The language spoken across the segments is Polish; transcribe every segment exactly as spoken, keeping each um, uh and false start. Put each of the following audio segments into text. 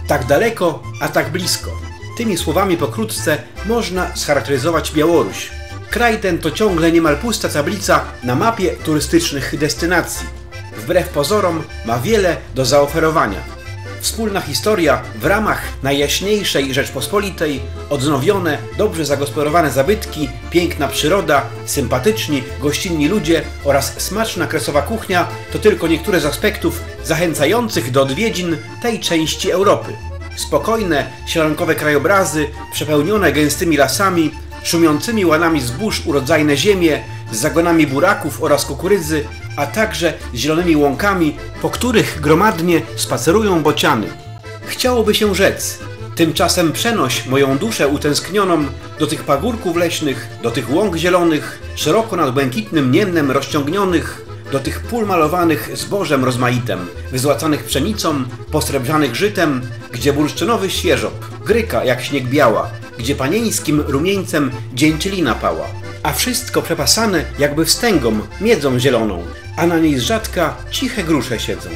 Tak daleko, a tak blisko. Tymi słowami pokrótce można scharakteryzować Białoruś. Kraj ten to ciągle niemal pusta tablica na mapie turystycznych destynacji. Wbrew pozorom ma wiele do zaoferowania. Wspólna historia w ramach Najjaśniejszej Rzeczpospolitej, odnowione, dobrze zagospodarowane zabytki, piękna przyroda, sympatyczni, gościnni ludzie oraz smaczna kresowa kuchnia to tylko niektóre z aspektów zachęcających do odwiedzin tej części Europy. Spokojne, sielankowe krajobrazy, przepełnione gęstymi lasami, szumiącymi łanami zbóż urodzajne ziemie, z zagonami buraków oraz kukurydzy, a także zielonymi łąkami, po których gromadnie spacerują bociany. Chciałoby się rzec, tymczasem przenoś moją duszę utęsknioną do tych pagórków leśnych, do tych łąk zielonych, szeroko nad błękitnym niemnem rozciągnionych, do tych pól malowanych zbożem rozmaitem, wyzłacanych pszenicą, posrebrzanych żytem, gdzie bursztynowy świeżop, gryka jak śnieg biała, gdzie panieńskim rumieńcem dzięcielina pała, a wszystko przepasane jakby wstęgą, miedzą zieloną, a na niej z rzadka ciche grusze siedzą.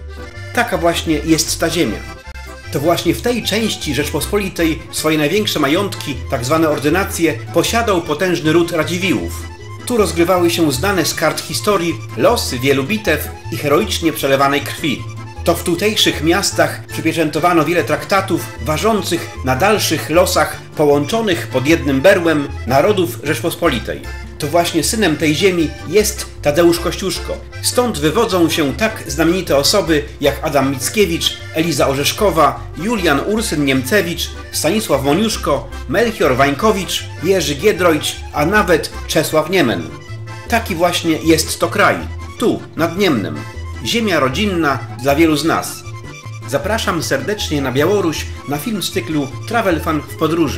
Taka właśnie jest ta ziemia. To właśnie w tej części Rzeczpospolitej swoje największe majątki, tak zwane ordynacje, posiadał potężny ród Radziwiłłów. Tu rozgrywały się znane z kart historii losy wielu bitew i heroicznie przelewanej krwi. To w tutejszych miastach przypieczętowano wiele traktatów ważących na dalszych losach połączonych pod jednym berłem narodów Rzeczpospolitej. To właśnie synem tej ziemi jest Tadeusz Kościuszko. Stąd wywodzą się tak znamienite osoby jak Adam Mickiewicz, Eliza Orzeszkowa, Julian Ursyn-Niemcewicz, Stanisław Moniuszko, Melchior Wańkowicz, Jerzy Giedroyć, a nawet Czesław Niemen. Taki właśnie jest to kraj, tu, nad Niemnem. Ziemia rodzinna dla wielu z nas. Zapraszam serdecznie na Białoruś na film z cyklu Travel Fan w podróży.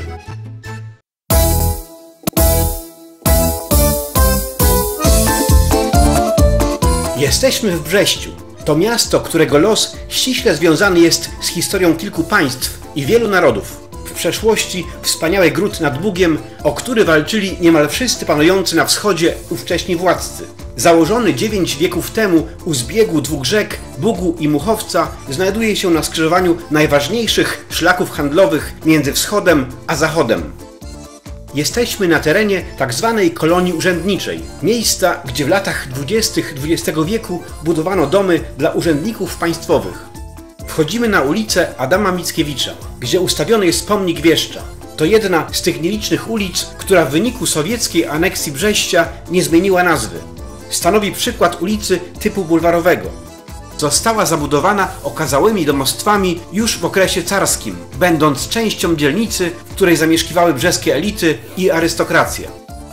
Jesteśmy w Brześciu. To miasto, którego los ściśle związany jest z historią kilku państw i wielu narodów. W przeszłości wspaniały gród nad Bugiem, o który walczyli niemal wszyscy panujący na wschodzie ówcześni władcy. Założony dziewięć wieków temu u zbiegu dwóch rzek, Bugu i Muchowca, znajduje się na skrzyżowaniu najważniejszych szlaków handlowych między wschodem a zachodem. Jesteśmy na terenie tzw. kolonii urzędniczej, miejsca, gdzie w latach dwudziestych dwudziestego wieku budowano domy dla urzędników państwowych. Wchodzimy na ulicę Adama Mickiewicza, gdzie ustawiony jest pomnik wieszcza. To jedna z tych nielicznych ulic, która w wyniku sowieckiej aneksji Brześcia nie zmieniła nazwy. Stanowi przykład ulicy typu bulwarowego. Została zabudowana okazałymi domostwami już w okresie carskim, będąc częścią dzielnicy, w której zamieszkiwały brzeskie elity i arystokracja.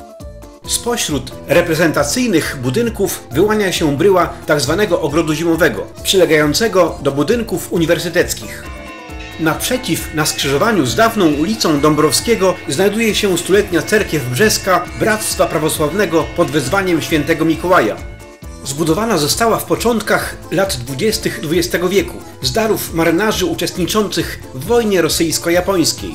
Spośród reprezentacyjnych budynków wyłania się bryła tzw. ogrodu zimowego, przylegającego do budynków uniwersyteckich. Naprzeciw, na skrzyżowaniu z dawną ulicą Dąbrowskiego, znajduje się stuletnia cerkiew brzeska Bractwa Prawosławnego pod wezwaniem świętego Mikołaja. Zbudowana została w początkach lat dwudziestych dwudziestego wieku z darów marynarzy uczestniczących w wojnie rosyjsko-japońskiej.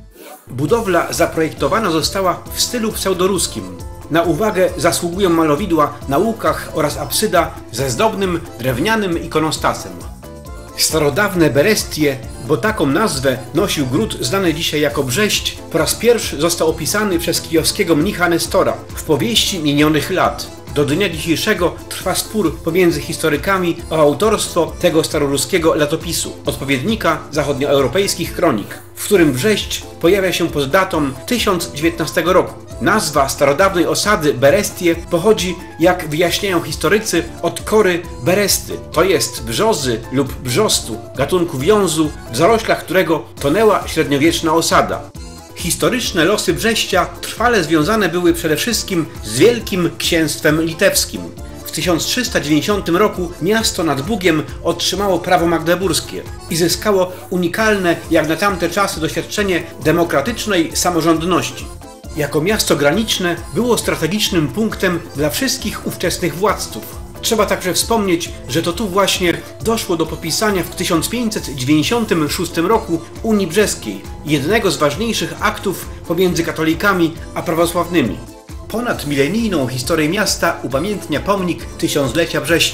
Budowla zaprojektowana została w stylu pseudoruskim. Na uwagę zasługują malowidła na łukach oraz apsyda ze zdobnym drewnianym ikonostasem. Starodawne Berestie, bo taką nazwę nosił gród znany dzisiaj jako Brześć, po raz pierwszy został opisany przez kijowskiego mnicha Nestora w powieści minionych lat. Do dnia dzisiejszego trwa spór pomiędzy historykami o autorstwo tego staroruskiego latopisu, odpowiednika zachodnioeuropejskich kronik, w którym Brześć pojawia się pod datą tysiąc dziewiętnastego roku. Nazwa starodawnej osady Berestie pochodzi, jak wyjaśniają historycy, od kory beresty, to jest brzozy lub brzostu, gatunku wiązu, w zaroślach którego tonęła średniowieczna osada. Historyczne losy Brześcia trwale związane były przede wszystkim z Wielkim Księstwem Litewskim. W tysiąc trzysta dziewięćdziesiątym roku miasto nad Bugiem otrzymało prawo magdeburskie i zyskało unikalne jak na tamte czasy doświadczenie demokratycznej samorządności. Jako miasto graniczne było strategicznym punktem dla wszystkich ówczesnych władców. Trzeba także wspomnieć, że to tu właśnie doszło do podpisania w tysiąc pięćset dziewięćdziesiątym szóstym roku Unii Brzeskiej, jednego z ważniejszych aktów pomiędzy katolikami a prawosławnymi. Ponad milenijną historię miasta upamiętnia pomnik Tysiąclecia Brześcia.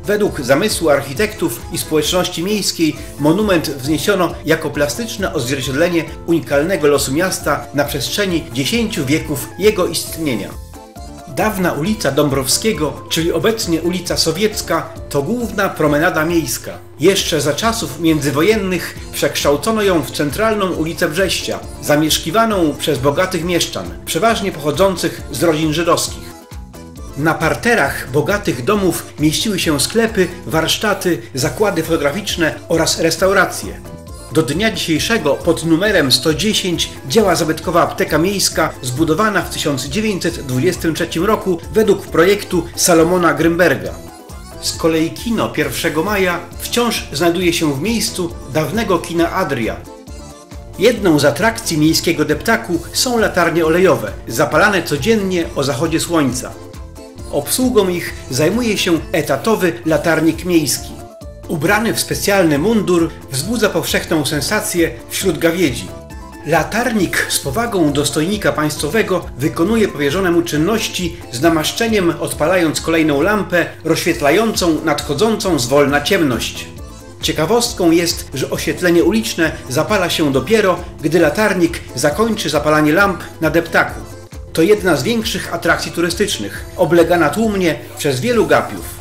Według zamysłu architektów i społeczności miejskiej monument wzniesiono jako plastyczne odzwierciedlenie unikalnego losu miasta na przestrzeni dziesięciu wieków jego istnienia. Dawna ulica Dąbrowskiego, czyli obecnie ulica Sowiecka, to główna promenada miejska. Jeszcze za czasów międzywojennych przekształcono ją w centralną ulicę Brześcia, zamieszkiwaną przez bogatych mieszczan, przeważnie pochodzących z rodzin żydowskich. Na parterach bogatych domów mieściły się sklepy, warsztaty, zakłady fotograficzne oraz restauracje. Do dnia dzisiejszego pod numerem sto dziesięć działa zabytkowa apteka miejska zbudowana w tysiąc dziewięćset dwudziestym trzecim roku według projektu Salomona Grünberga. Z kolei kino pierwszego maja wciąż znajduje się w miejscu dawnego kina Adria. Jedną z atrakcji miejskiego deptaku są latarnie olejowe, zapalane codziennie o zachodzie słońca. Obsługą ich zajmuje się etatowy latarnik miejski. Ubrany w specjalny mundur wzbudza powszechną sensację wśród gawiedzi. Latarnik z powagą dostojnika państwowego wykonuje powierzone mu czynności z namaszczeniem, odpalając kolejną lampę rozświetlającą nadchodzącą zwolna ciemność. Ciekawostką jest, że oświetlenie uliczne zapala się dopiero, gdy latarnik zakończy zapalanie lamp na deptaku. To jedna z większych atrakcji turystycznych, oblegana tłumnie przez wielu gapiów.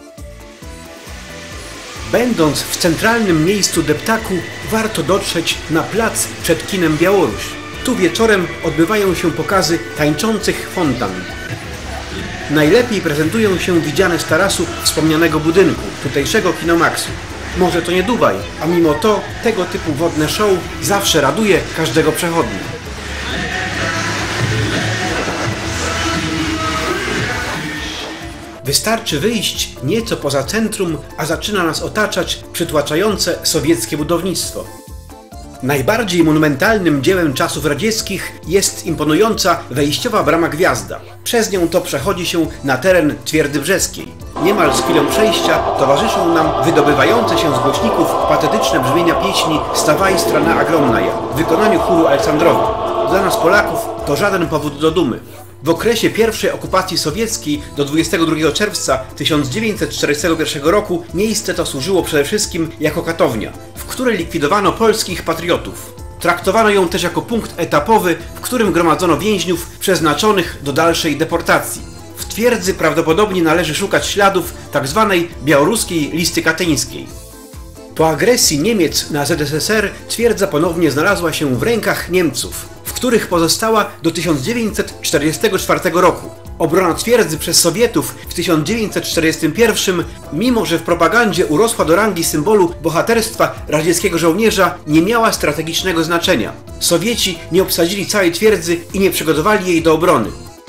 Będąc w centralnym miejscu deptaku, warto dotrzeć na plac przed kinem Białoruś. Tu wieczorem odbywają się pokazy tańczących fontan. Najlepiej prezentują się widziane z tarasu wspomnianego budynku, tutejszego Kinomaxu. Może to nie Dubaj, a mimo to tego typu wodne show zawsze raduje każdego przechodnia. Wystarczy wyjść nieco poza centrum, a zaczyna nas otaczać przytłaczające sowieckie budownictwo. Najbardziej monumentalnym dziełem czasów radzieckich jest imponująca wejściowa brama Gwiazda. Przez nią to przechodzi się na teren Twierdzy Brzeskiej. Niemal z chwilą przejścia towarzyszą nam wydobywające się z głośników patetyczne brzmienia pieśni „Stawaj, strana ogromnaja” w wykonaniu chóru Aleksandrowa. Dla nas Polaków to żaden powód do dumy. W okresie pierwszej okupacji sowieckiej do dwudziestego drugiego czerwca tysiąc dziewięćset czterdziestego pierwszego roku miejsce to służyło przede wszystkim jako katownia, w której likwidowano polskich patriotów. Traktowano ją też jako punkt etapowy, w którym gromadzono więźniów przeznaczonych do dalszej deportacji. W twierdzy prawdopodobnie należy szukać śladów tzw. białoruskiej listy katyńskiej. Po agresji Niemiec na Z S S R twierdza ponownie znalazła się w rękach Niemców, w których pozostała do tysiąc dziewięćset czterdziestego czwartego roku. Obrona twierdzy przez Sowietów w tysiąc dziewięćset czterdziestym pierwszym, mimo że w propagandzie urosła do rangi symbolu bohaterstwa radzieckiego żołnierza, nie miała strategicznego znaczenia. Sowieci nie obsadzili całej twierdzy i nie przygotowali jej do obrony.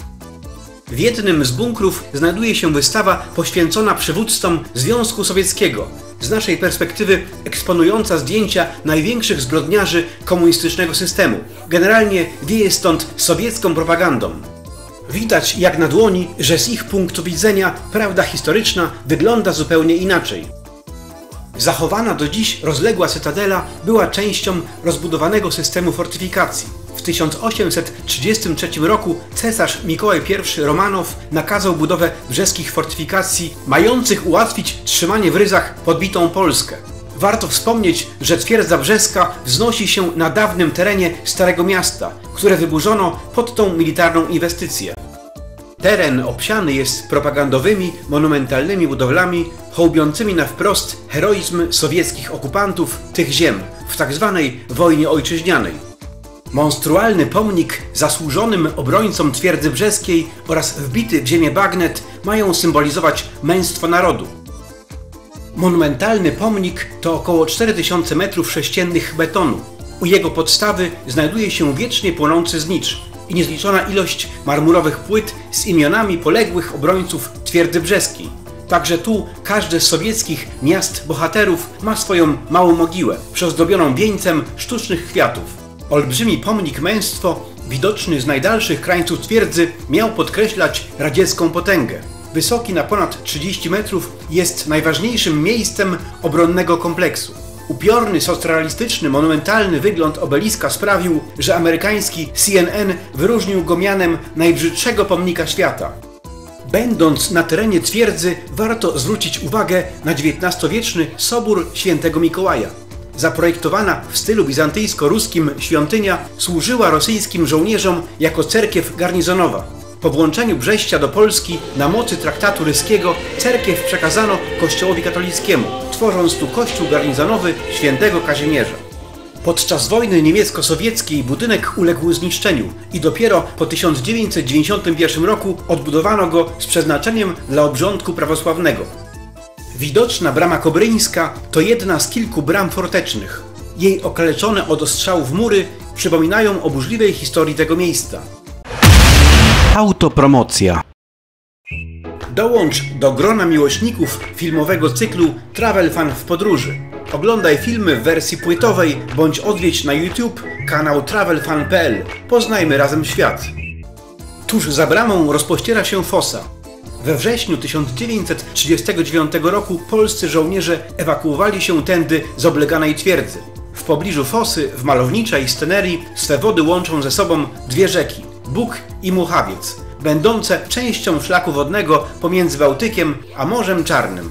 W jednym z bunkrów znajduje się wystawa poświęcona przywódcom Związku Sowieckiego, z naszej perspektywy eksponująca zdjęcia największych zbrodniarzy komunistycznego systemu. Generalnie wieje stąd sowiecką propagandą. Widać jak na dłoni, że z ich punktu widzenia prawda historyczna wygląda zupełnie inaczej. Zachowana do dziś rozległa cytadela była częścią rozbudowanego systemu fortyfikacji. W tysiąc osiemset trzydziestym trzecim roku cesarz Mikołaj I Romanow nakazał budowę brzeskich fortyfikacji, mających ułatwić trzymanie w ryzach podbitą Polskę. Warto wspomnieć, że twierdza brzeska wznosi się na dawnym terenie Starego Miasta, które wyburzono pod tą militarną inwestycję. Teren obsiany jest propagandowymi, monumentalnymi budowlami hołbiącymi na wprost heroizm sowieckich okupantów tych ziem w tzw. wojnie ojczyźnianej. Monstrualny pomnik zasłużonym obrońcom twierdzy brzeskiej oraz wbity w ziemię bagnet mają symbolizować męstwo narodu. Monumentalny pomnik to około cztery tysiące metrów sześciennych betonu. U jego podstawy znajduje się wiecznie płonący znicz i niezliczona ilość marmurowych płyt z imionami poległych obrońców twierdzy brzeskiej. Także tu każde z sowieckich miast bohaterów ma swoją małą mogiłę, przyozdobioną wieńcem sztucznych kwiatów. Olbrzymi pomnik męstwo, widoczny z najdalszych krańców twierdzy, miał podkreślać radziecką potęgę. Wysoki na ponad trzydzieści metrów, jest najważniejszym miejscem obronnego kompleksu. Upiorny, socrealistyczny, monumentalny wygląd obeliska sprawił, że amerykański C N N wyróżnił go mianem najbrzydszego pomnika świata. Będąc na terenie twierdzy, warto zwrócić uwagę na dziewiętnastowieczny Sobór Świętego Mikołaja. Zaprojektowana w stylu bizantyjsko-ruskim świątynia służyła rosyjskim żołnierzom jako cerkiew garnizonowa. Po włączeniu Brześcia do Polski na mocy traktatu ryskiego cerkiew przekazano kościołowi katolickiemu, tworząc tu kościół garnizonowy Świętego Kazimierza. Podczas wojny niemiecko-sowieckiej budynek uległ zniszczeniu i dopiero po tysiąc dziewięćset dziewięćdziesiątym pierwszym roku odbudowano go z przeznaczeniem dla obrządku prawosławnego. Widoczna brama kobryńska to jedna z kilku bram fortecznych. Jej okaleczone od ostrzałów mury przypominają o burzliwej historii tego miejsca. Autopromocja. Dołącz do grona miłośników filmowego cyklu Travel Fan w podróży. Oglądaj filmy w wersji płytowej bądź odwiedź na YouTube kanał travel fan kropka p l. Poznajmy razem świat. Tuż za bramą rozpościera się fosa. We wrześniu tysiąc dziewięćset trzydziestego dziewiątego roku polscy żołnierze ewakuowali się tędy z obleganej twierdzy. W pobliżu fosy, w malowniczej scenerii, swe wody łączą ze sobą dwie rzeki – Bug i Muchawiec, będące częścią szlaku wodnego pomiędzy Bałtykiem a Morzem Czarnym.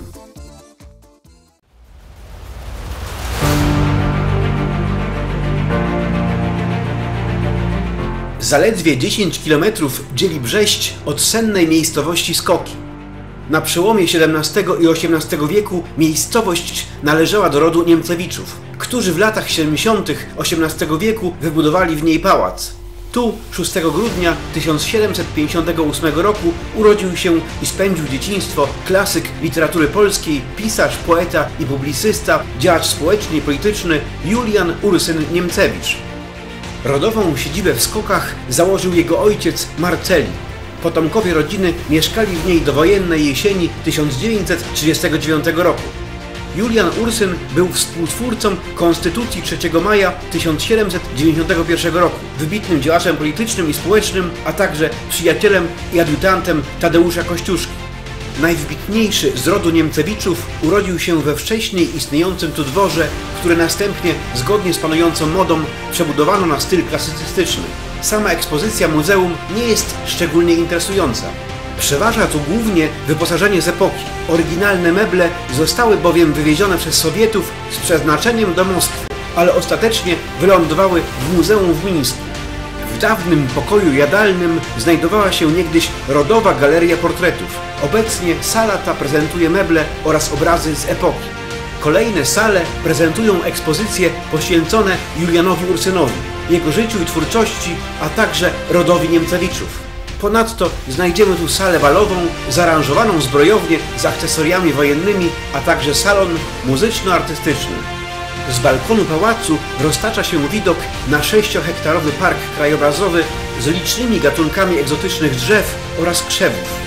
Zaledwie dziesięć kilometrów dzieli Brześć od sennej miejscowości Skoki. Na przełomie siedemnastego i osiemnastego wieku miejscowość należała do rodu Niemcewiczów, którzy w latach siedemdziesiątych osiemnastego wieku wybudowali w niej pałac. Tu szóstego grudnia tysiąc siedemset pięćdziesiątego ósmego roku urodził się i spędził dzieciństwo klasyk literatury polskiej, pisarz, poeta i publicysta, działacz społeczny i polityczny Julian Ursyn Niemcewicz. Rodową siedzibę w Skokach założył jego ojciec Marceli. Potomkowie rodziny mieszkali w niej do wojennej jesieni tysiąc dziewięćset trzydziestego dziewiątego roku. Julian Ursyn był współtwórcą Konstytucji trzeciego maja tysiąc siedemset dziewięćdziesiątego pierwszego roku, wybitnym działaczem politycznym i społecznym, a także przyjacielem i adiutantem Tadeusza Kościuszki. Najwybitniejszy z rodu Niemcewiczów urodził się we wcześniej istniejącym tu dworze, które następnie, zgodnie z panującą modą, przebudowano na styl klasycystyczny. Sama ekspozycja muzeum nie jest szczególnie interesująca. Przeważa tu głównie wyposażenie z epoki. Oryginalne meble zostały bowiem wywiezione przez Sowietów z przeznaczeniem do Moskwy, ale ostatecznie wylądowały w muzeum w Mińsku. W dawnym pokoju jadalnym znajdowała się niegdyś rodowa galeria portretów. Obecnie sala ta prezentuje meble oraz obrazy z epoki. Kolejne sale prezentują ekspozycje poświęcone Julianowi Ursynowi, jego życiu i twórczości, a także rodowi Niemcewiczów. Ponadto znajdziemy tu salę balową, zaaranżowaną zbrojownię z akcesoriami wojennymi, a także salon muzyczno-artystyczny. Z balkonu pałacu roztacza się widok na sześciohektarowy park krajobrazowy z licznymi gatunkami egzotycznych drzew oraz krzewów.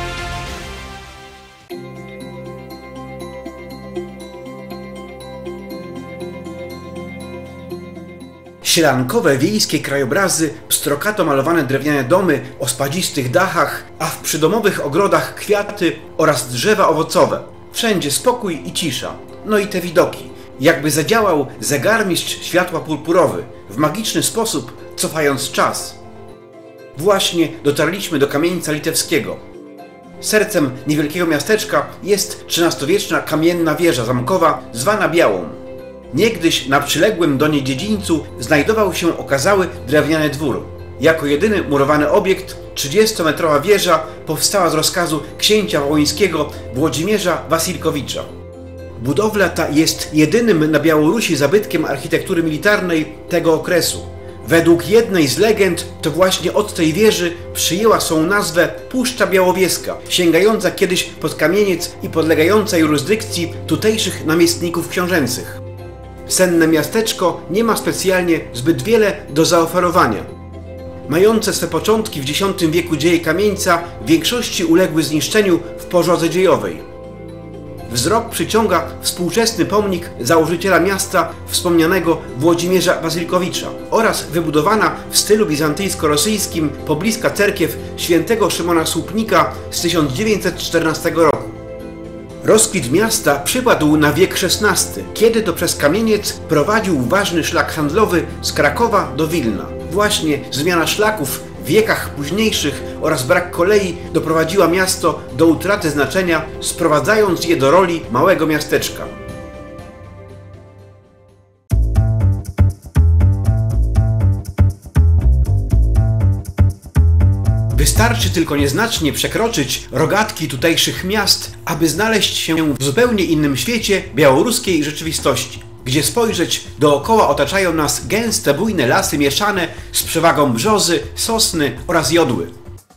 Sielankowe wiejskie krajobrazy, pstrokato malowane drewniane domy o spadzistych dachach, a w przydomowych ogrodach kwiaty oraz drzewa owocowe. Wszędzie spokój i cisza. No i te widoki. Jakby zadziałał zegarmistrz światła purpurowy, w magiczny sposób cofając czas. Właśnie dotarliśmy do Kamieńca Litewskiego. Sercem niewielkiego miasteczka jest trzynastowieczna kamienna wieża zamkowa zwana Białą. Niegdyś na przyległym do niej dziedzińcu znajdował się okazały drewniany dwór. Jako jedyny murowany obiekt, trzydziestometrowa wieża powstała z rozkazu księcia wołyńskiego Włodzimierza Wasilkowicza. Budowla ta jest jedynym na Białorusi zabytkiem architektury militarnej tego okresu. Według jednej z legend to właśnie od tej wieży przyjęła swą nazwę Puszcza Białowieska, sięgająca kiedyś pod kamieniec i podlegająca jurysdykcji tutejszych namiestników książęcych. Senne miasteczko nie ma specjalnie zbyt wiele do zaoferowania. Mające swe początki w dziesiątym wieku dzieje Kamieńca w większości uległy zniszczeniu w pożodze dziejowej. Wzrok przyciąga współczesny pomnik założyciela miasta wspomnianego Włodzimierza Wasilkowicza oraz wybudowana w stylu bizantyjsko-rosyjskim pobliska cerkiew świętego Szymona Słupnika z tysiąc dziewięćset czternastego roku. Rozkwit miasta przypadł na wiek szesnasty, kiedy to przez Kamieniec prowadził ważny szlak handlowy z Krakowa do Wilna. Właśnie zmiana szlaków w wiekach późniejszych oraz brak kolei doprowadziła miasto do utraty znaczenia, sprowadzając je do roli małego miasteczka. Wystarczy tylko nieznacznie przekroczyć rogatki tutejszych miast, aby znaleźć się w zupełnie innym świecie białoruskiej rzeczywistości, gdzie spojrzeć dookoła otaczają nas gęste, bujne lasy mieszane z przewagą brzozy, sosny oraz jodły.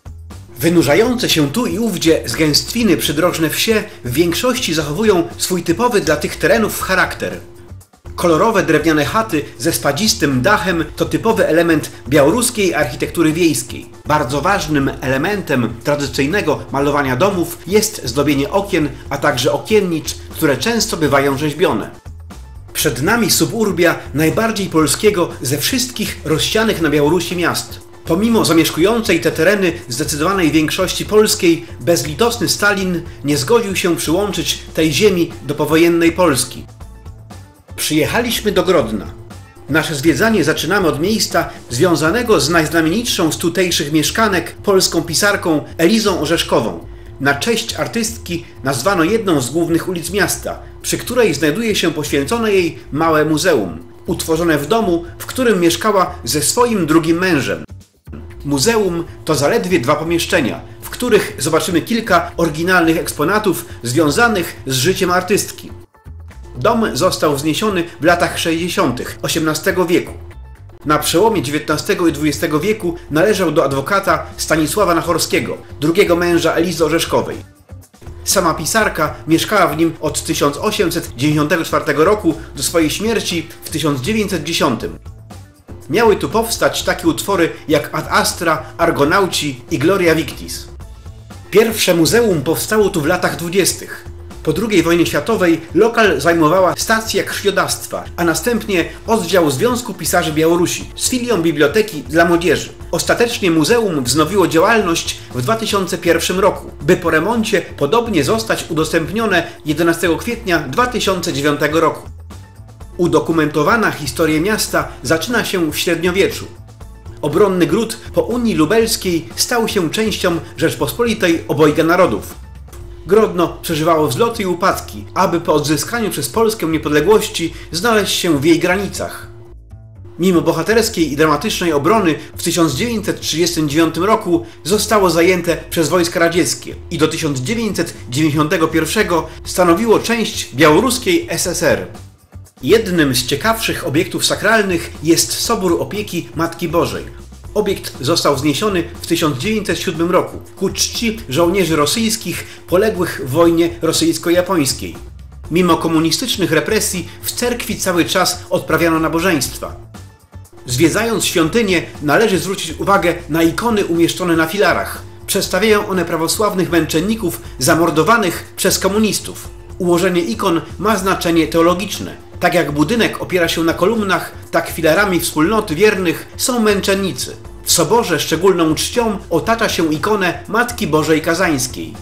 Wynurzające się tu i ówdzie z gęstwiny przydrożne wsie w większości zachowują swój typowy dla tych terenów charakter. Kolorowe drewniane chaty ze spadzistym dachem to typowy element białoruskiej architektury wiejskiej. Bardzo ważnym elementem tradycyjnego malowania domów jest zdobienie okien, a także okiennic, które często bywają rzeźbione. Przed nami suburbia najbardziej polskiego ze wszystkich rozsianych na Białorusi miast. Pomimo zamieszkującej te tereny zdecydowanej większości polskiej, bezlitosny Stalin nie zgodził się przyłączyć tej ziemi do powojennej Polski. Przyjechaliśmy do Grodna. Nasze zwiedzanie zaczynamy od miejsca związanego z najznamienitszą z tutejszych mieszkanek, polską pisarką Elizą Orzeszkową. Na cześć artystki nazwano jedną z głównych ulic miasta, przy której znajduje się poświęcone jej małe muzeum, utworzone w domu, w którym mieszkała ze swoim drugim mężem. Muzeum to zaledwie dwa pomieszczenia, w których zobaczymy kilka oryginalnych eksponatów związanych z życiem artystki. Dom został wzniesiony w latach sześćdziesiątych osiemnastego wieku. Na przełomie dziewiętnastego i dwudziestego wieku należał do adwokata Stanisława Nachorskiego, drugiego męża Elizy Orzeszkowej. Sama pisarka mieszkała w nim od tysiąc osiemset dziewięćdziesiątego czwartego roku do swojej śmierci w tysiąc dziewięćset dziesiątym. Miały tu powstać takie utwory jak Ad Astra, Argonauci i Gloria Victis. Pierwsze muzeum powstało tu w latach dwudziestych. Po drugiej wojnie światowej lokal zajmowała stacja krwiodawstwa, a następnie oddział Związku Pisarzy Białorusi z filią Biblioteki dla Młodzieży. Ostatecznie muzeum wznowiło działalność w dwa tysiące pierwszym roku, by po remoncie podobnie zostać udostępnione jedenastego kwietnia dwa tysiące dziewiątego roku. Udokumentowana historia miasta zaczyna się w średniowieczu. Obronny gród po Unii Lubelskiej stał się częścią Rzeczpospolitej Obojga Narodów. Grodno przeżywało wzloty i upadki, aby po odzyskaniu przez Polskę niepodległości znaleźć się w jej granicach. Mimo bohaterskiej i dramatycznej obrony w tysiąc dziewięćset trzydziestym dziewiątym roku zostało zajęte przez wojska radzieckie i do tysiąc dziewięćset dziewięćdziesiątego pierwszego stanowiło część białoruskiej S S R. Jednym z ciekawszych obiektów sakralnych jest Sobór Opieki Matki Bożej. Obiekt został wzniesiony w tysiąc dziewięćset siódmym roku ku czci żołnierzy rosyjskich poległych w wojnie rosyjsko-japońskiej. Mimo komunistycznych represji w cerkwi cały czas odprawiano nabożeństwa. Zwiedzając świątynię należy zwrócić uwagę na ikony umieszczone na filarach. Przedstawiają one prawosławnych męczenników zamordowanych przez komunistów. Ułożenie ikon ma znaczenie teologiczne. Tak jak budynek opiera się na kolumnach, tak filarami wspólnoty wiernych są męczennicy. W soborze szczególną czcią otacza się ikonę Matki Bożej Kazańskiej.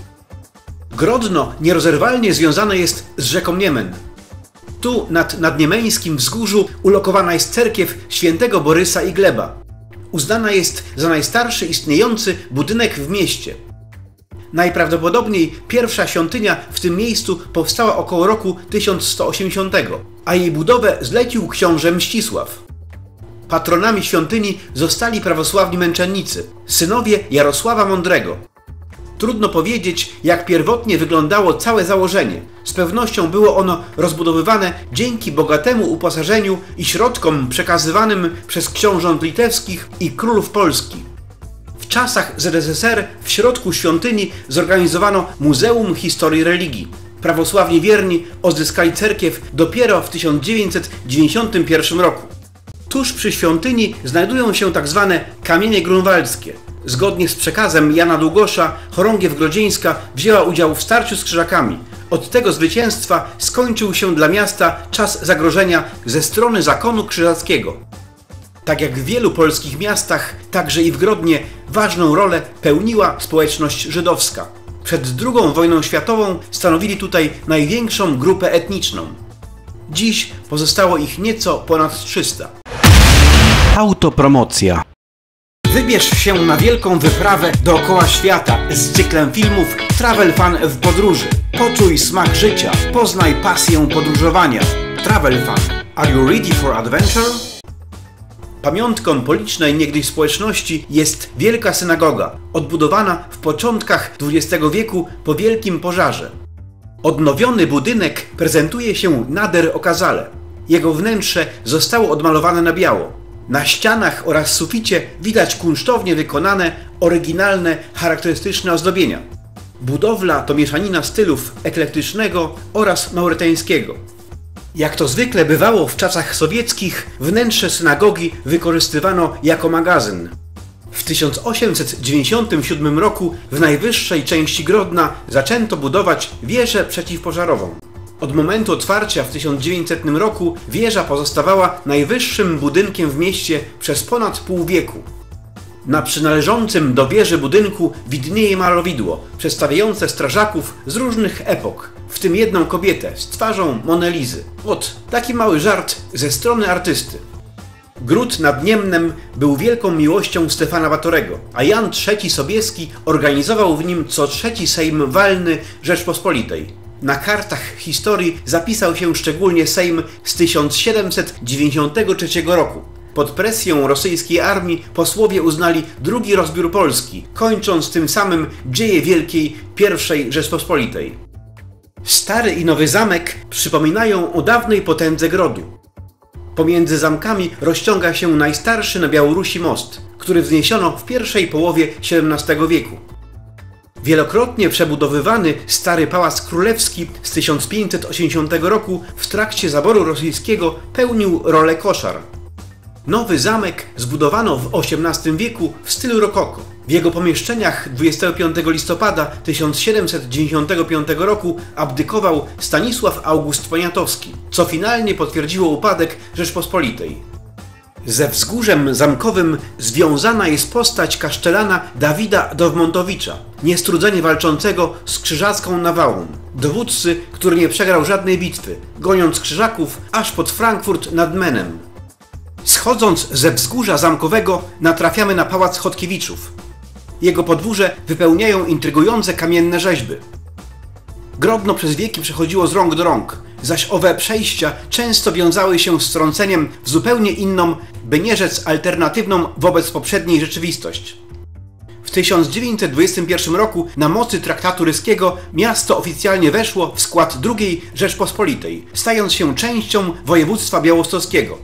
Grodno nierozerwalnie związane jest z rzeką Niemen. Tu nad Nadniemeńskim wzgórzu ulokowana jest cerkiew świętego Borysa i Gleba. Uznana jest za najstarszy istniejący budynek w mieście. Najprawdopodobniej pierwsza świątynia w tym miejscu powstała około roku tysiąc sto osiemdziesiątego, a jej budowę zlecił książę Mścisław. Patronami świątyni zostali prawosławni męczennicy, synowie Jarosława Mądrego. Trudno powiedzieć, jak pierwotnie wyglądało całe założenie. Z pewnością było ono rozbudowywane dzięki bogatemu uposażeniu i środkom przekazywanym przez książąt litewskich i królów Polski. W czasach Z S S R w środku świątyni zorganizowano Muzeum Historii Religii. Prawosławni wierni odzyskali cerkiew dopiero w tysiąc dziewięćset dziewięćdziesiątym pierwszym roku. Tuż przy świątyni znajdują się tzw. kamienie grunwaldzkie. Zgodnie z przekazem Jana Długosza, chorągiew grodzieńska wzięła udział w starciu z krzyżakami. Od tego zwycięstwa skończył się dla miasta czas zagrożenia ze strony zakonu krzyżackiego. Tak jak w wielu polskich miastach, także i w Grodnie ważną rolę pełniła społeczność żydowska. Przed drugą wojną światową stanowili tutaj największą grupę etniczną. Dziś pozostało ich nieco ponad trzysta. Autopromocja. Wybierz się na wielką wyprawę dookoła świata z cyklem filmów Travel Fan w podróży. Poczuj smak życia, poznaj pasję podróżowania. Travel Fan. Are you ready for adventure? Pamiątką policznej niegdyś społeczności jest wielka synagoga, odbudowana w początkach dwudziestego wieku po wielkim pożarze. Odnowiony budynek prezentuje się nader okazale. Jego wnętrze zostało odmalowane na biało. Na ścianach oraz suficie widać kunsztownie wykonane, oryginalne, charakterystyczne ozdobienia. Budowla to mieszanina stylów eklektycznego oraz maurytańskiego. Jak to zwykle bywało w czasach sowieckich, wnętrze synagogi wykorzystywano jako magazyn. W tysiąc osiemset dziewięćdziesiątym siódmym roku w najwyższej części Grodna zaczęto budować wieżę przeciwpożarową. Od momentu otwarcia w tysiąc dziewięćsetnym roku wieża pozostawała najwyższym budynkiem w mieście przez ponad pół wieku. Na przynależącym do wieży budynku widnieje malowidło przedstawiające strażaków z różnych epok, w tym jedną kobietę z twarzą Monelizy. Ot, taki mały żart ze strony artysty. Gród nad Niemnem był wielką miłością Stefana Batorego, a Jan trzeci Sobieski organizował w nim co trzeci Sejm Walny Rzeczpospolitej. Na kartach historii zapisał się szczególnie Sejm z tysiąc siedemset dziewięćdziesiątego trzeciego roku. Pod presją rosyjskiej armii posłowie uznali drugi rozbiór Polski, kończąc tym samym dzieje wielkiej pierwszej Rzeczpospolitej. Stary i nowy zamek przypominają o dawnej potędze Grodu. Pomiędzy zamkami rozciąga się najstarszy na Białorusi most, który wzniesiono w pierwszej połowie siedemnastego wieku. Wielokrotnie przebudowywany Stary Pałac Królewski z tysiąc pięćset osiemdziesiątego roku w trakcie zaboru rosyjskiego pełnił rolę koszar. Nowy zamek zbudowano w osiemnastym wieku w stylu rokoko. W jego pomieszczeniach dwudziestego piątego listopada tysiąc siedemset dziewięćdziesiątego piątego roku abdykował Stanisław August Poniatowski, co finalnie potwierdziło upadek Rzeczpospolitej. Ze wzgórzem zamkowym związana jest postać kasztelana Dawida Dowmontowicza, niestrudzenie walczącego z krzyżacką nawałą, dowódcy, który nie przegrał żadnej bitwy, goniąc krzyżaków aż pod Frankfurt nad Menem. Schodząc ze wzgórza zamkowego natrafiamy na pałac Chodkiewiczów. Jego podwórze wypełniają intrygujące kamienne rzeźby. Grodno przez wieki przechodziło z rąk do rąk, zaś owe przejścia często wiązały się z trąceniem w zupełnie inną, by nie rzec alternatywną wobec poprzedniej rzeczywistość. W tysiąc dziewięćset dwudziestym pierwszym roku na mocy traktatu ryskiego miasto oficjalnie weszło w skład drugiej Rzeczpospolitej, stając się częścią województwa białostockiego.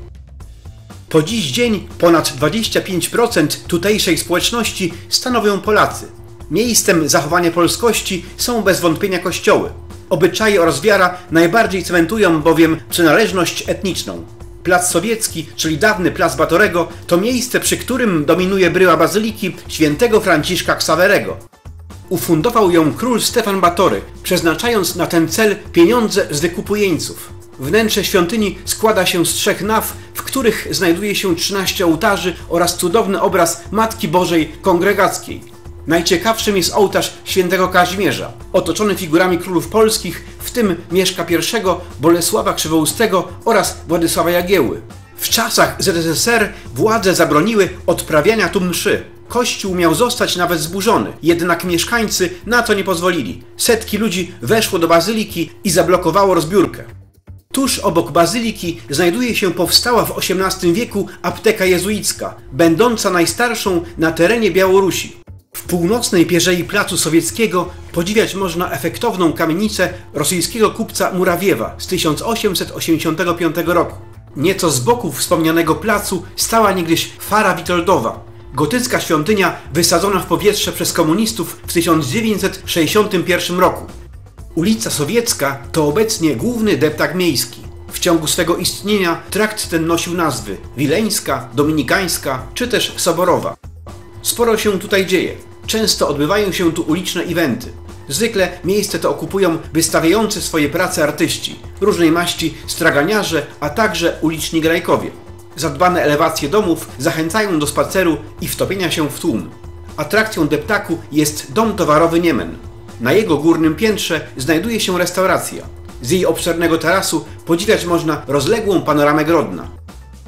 Po dziś dzień ponad dwadzieścia pięć procent tutejszej społeczności stanowią Polacy. Miejscem zachowania polskości są bez wątpienia kościoły. Obyczaje oraz wiara najbardziej cementują bowiem przynależność etniczną. Plac Sowiecki, czyli dawny Plac Batorego, to miejsce, przy którym dominuje bryła bazyliki świętego Franciszka Ksawerego. Ufundował ją król Stefan Batory, przeznaczając na ten cel pieniądze z wykupu jeńców. Wnętrze świątyni składa się z trzech naw, w których znajduje się trzynaście ołtarzy oraz cudowny obraz Matki Bożej Kongregackiej. Najciekawszym jest ołtarz świętego Kazimierza, otoczony figurami królów polskich, w tym Mieszka pierwszego, Bolesława Krzywoustego oraz Władysława Jagiełły. W czasach Z S S R władze zabroniły odprawiania tu mszy. Kościół miał zostać nawet zburzony, jednak mieszkańcy na to nie pozwolili. Setki ludzi weszło do bazyliki i zablokowało rozbiórkę. Tuż obok bazyliki znajduje się powstała w osiemnastym wieku apteka jezuicka, będąca najstarszą na terenie Białorusi. W północnej pierzei Placu Sowieckiego podziwiać można efektowną kamienicę rosyjskiego kupca Murawiewa z tysiąc osiemset osiemdziesiątego piątego roku. Nieco z boku wspomnianego placu stała niegdyś Fara Witoldowa, gotycka świątynia wysadzona w powietrze przez komunistów w tysiąc dziewięćset sześćdziesiątym pierwszym roku. Ulica Sowiecka to obecnie główny deptak miejski. W ciągu swego istnienia trakt ten nosił nazwy Wileńska, Dominikańska czy też Soborowa. Sporo się tutaj dzieje. Często odbywają się tu uliczne eventy. Zwykle miejsce to okupują wystawiający swoje prace artyści, różnej maści straganiarze, a także uliczni grajkowie. Zadbane elewacje domów zachęcają do spaceru i wtopienia się w tłum. Atrakcją deptaku jest dom towarowy Niemen. Na jego górnym piętrze znajduje się restauracja. Z jej obszernego tarasu podziwiać można rozległą panoramę Grodna.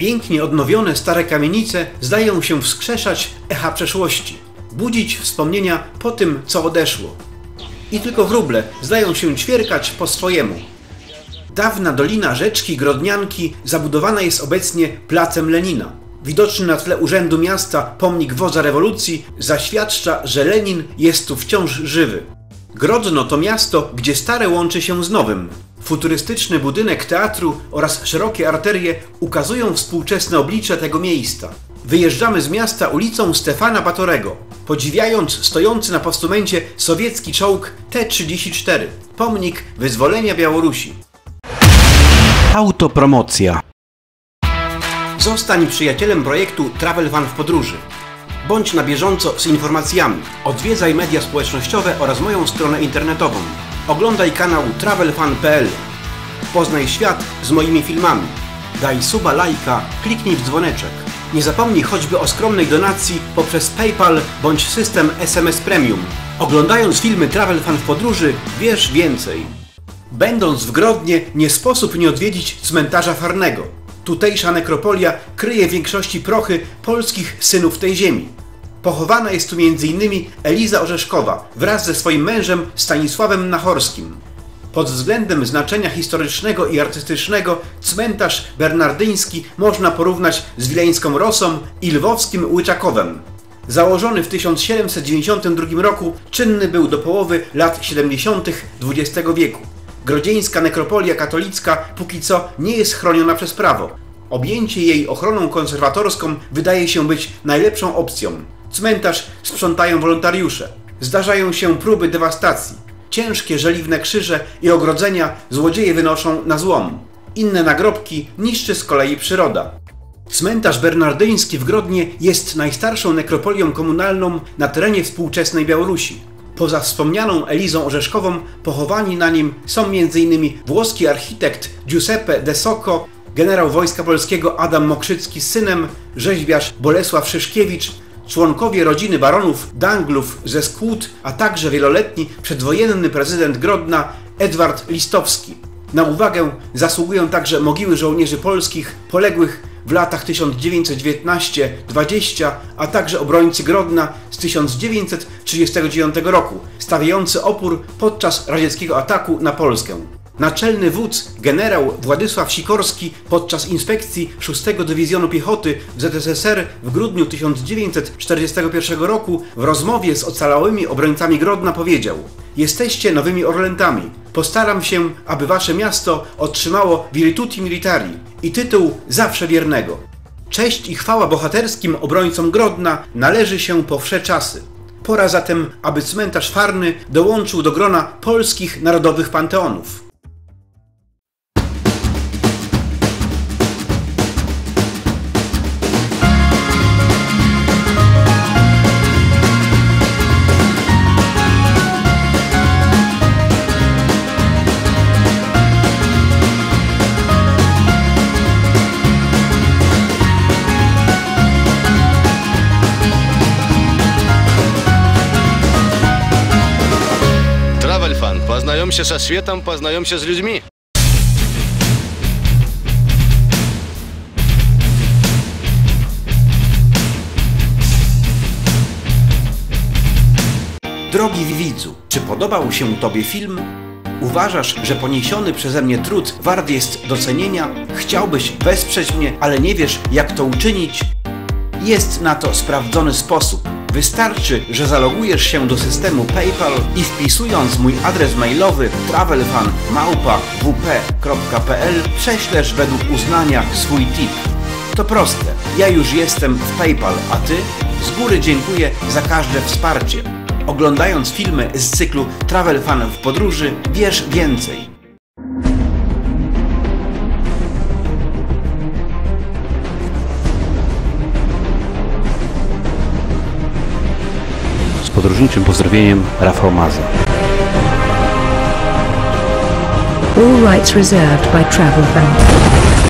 Pięknie odnowione stare kamienice zdają się wskrzeszać echa przeszłości, budzić wspomnienia po tym, co odeszło. I tylko wróble zdają się ćwierkać po swojemu. Dawna dolina rzeczki Grodnianki zabudowana jest obecnie placem Lenina. Widoczny na tle urzędu miasta pomnik wodza rewolucji zaświadcza, że Lenin jest tu wciąż żywy. Grodno to miasto, gdzie stare łączy się z nowym. Futurystyczny budynek teatru oraz szerokie arterie ukazują współczesne oblicze tego miejsca. Wyjeżdżamy z miasta ulicą Stefana Batorego, podziwiając stojący na postumencie sowiecki czołg T trzydzieści cztery, pomnik wyzwolenia Białorusi. Autopromocja. Zostań przyjacielem projektu Travel Fan w podróży. Bądź na bieżąco z informacjami. Odwiedzaj media społecznościowe oraz moją stronę internetową. Oglądaj kanał travel fan kropka p l. Poznaj świat z moimi filmami. Daj suba, lajka, kliknij w dzwoneczek. Nie zapomnij choćby o skromnej donacji poprzez PayPal bądź system S M S Premium. Oglądając filmy Travel Fan w podróży, wiesz więcej. Będąc w Grodnie, nie sposób nie odwiedzić cmentarza Farnego. Tutejsza nekropolia kryje w większości prochy polskich synów tej ziemi. Pochowana jest tu między innymi Eliza Orzeszkowa wraz ze swoim mężem Stanisławem Nachorskim. Pod względem znaczenia historycznego i artystycznego cmentarz bernardyński można porównać z wileńską Rosą i lwowskim Łyczakowem. Założony w tysiąc siedemset dziewięćdziesiątym drugim roku, czynny był do połowy lat siedemdziesiątych dwudziestego wieku. Grodzieńska nekropolia katolicka póki co nie jest chroniona przez prawo. Objęcie jej ochroną konserwatorską wydaje się być najlepszą opcją. Cmentarz sprzątają wolontariusze. Zdarzają się próby dewastacji. Ciężkie żeliwne krzyże i ogrodzenia złodzieje wynoszą na złom. Inne nagrobki niszczy z kolei przyroda. Cmentarz bernardyński w Grodnie jest najstarszą nekropolią komunalną na terenie współczesnej Białorusi. Poza wspomnianą Elizą Orzeszkową pochowani na nim są między innymi włoski architekt Giuseppe De Socco, generał Wojska Polskiego Adam Mokrzycki z synem, rzeźbiarz Bolesław Szyszkiewicz, członkowie rodziny baronów Danglów ze Skłód, a także wieloletni przedwojenny prezydent Grodna Edward Listowski. Na uwagę zasługują także mogiły żołnierzy polskich poległych w latach tysiąc dziewięćset dziewiętnasty do dwudziestego, a także obrońcy Grodna z tysiąc dziewięćset trzydziestego dziewiątego roku, stawiający opór podczas radzieckiego ataku na Polskę. Naczelny wódz generał Władysław Sikorski podczas inspekcji szóstego Dywizjonu Piechoty w Z S S R w grudniu tysiąc dziewięćset czterdziestego pierwszego roku w rozmowie z ocalałymi obrońcami Grodna powiedział: jesteście nowymi Orlętami. Postaram się, aby wasze miasto otrzymało Virtuti Militari i tytuł zawsze wiernego. Cześć i chwała bohaterskim obrońcom Grodna należy się po wsze czasy. Pora zatem, aby cmentarz Farny dołączył do grona polskich narodowych panteonów. Poznają się ze światem, poznają się z ludźmi. Drogi widzu, czy podobał się Tobie film? Uważasz, że poniesiony przeze mnie trud wart jest docenienia? Chciałbyś wesprzeć mnie, ale nie wiesz, jak to uczynić? Jest na to sprawdzony sposób. Wystarczy, że zalogujesz się do systemu PayPal i wpisując mój adres mailowy travelfan małpa w p kropka p l prześlesz według uznania swój tip. To proste. Ja już jestem w PayPal, a Ty? Z góry dziękuję za każde wsparcie. Oglądając filmy z cyklu Travel Fan w podróży, wiesz więcej. Z podróżniczym pozdrowieniem, Rafał Maza. All rights reserved by Travel Fan.